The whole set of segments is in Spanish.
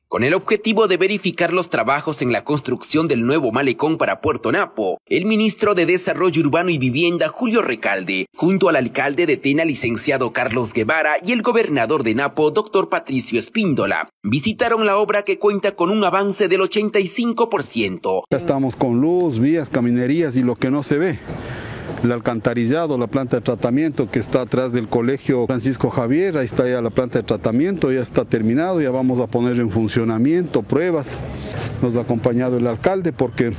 Con el objetivo de verificar los trabajos en la construcción del nuevo malecón para Puerto Napo, el ministro de Desarrollo Urbano y Vivienda, Julio Recalde, junto al alcalde de Tena, licenciado Carlos Guevara, y el gobernador de Napo, doctor Patricio Espíndola, visitaron la obra que cuenta con un avance del 85%. Ya estamos con luz, vías, caminerías y lo que no se ve. El alcantarillado, la planta de tratamiento que está atrás del colegio Francisco Javier, ahí está ya la planta de tratamiento, ya está terminado, ya vamos a poner en funcionamiento, pruebas. Nos ha acompañado el alcalde porque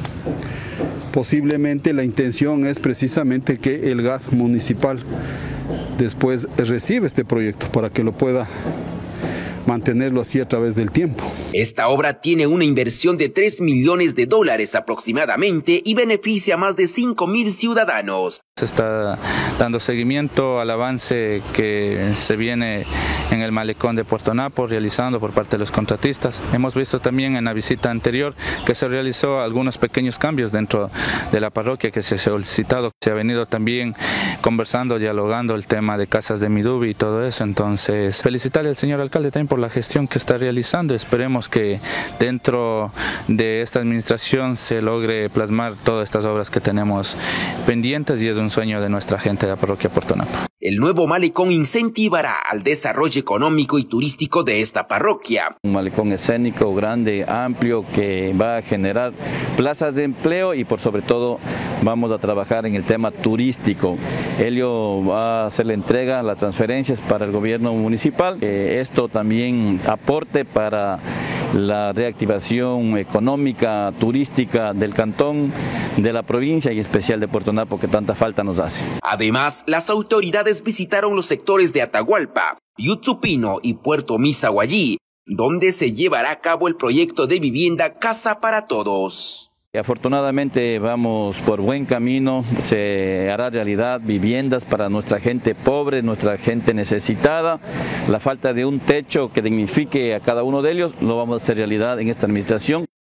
posiblemente la intención es precisamente que el GAD municipal después reciba este proyecto para que lo pueda mantenerlo así a través del tiempo. Esta obra tiene una inversión de $3 millones aproximadamente y beneficia a más de 5.000 ciudadanos. Se está dando seguimiento al avance que se viene en el malecón de Puerto Napo realizando por parte de los contratistas. Hemos visto también en la visita anterior que se realizó algunos pequeños cambios dentro de la parroquia que se ha solicitado. Se ha venido también conversando, dialogando el tema de casas de Midubi y todo eso. Entonces, felicitarle al señor alcalde también por la gestión que está realizando. Esperemos que dentro de esta administración se logre plasmar todas estas obras que tenemos pendientes y es un sueño de nuestra gente de la parroquia Puerto Napo. El nuevo malecón incentivará al desarrollo económico y turístico de esta parroquia. Un malecón escénico, grande, amplio, que va a generar plazas de empleo y por sobre todo vamos a trabajar en el tema turístico. Helio va a hacer la entrega, las transferencias para el gobierno municipal. Esto también aporte para la reactivación económica, turística del cantón, de la provincia y especial de Puerto Napo que tanta falta nos hace. Además, las autoridades visitaron los sectores de Atahualpa, Yutsupino y Puerto Misahuallí, donde se llevará a cabo el proyecto de vivienda Casa para Todos. Afortunadamente vamos por buen camino, se hará realidad viviendas para nuestra gente pobre, nuestra gente necesitada. La falta de un techo que dignifique a cada uno de ellos lo vamos a hacer realidad en esta administración.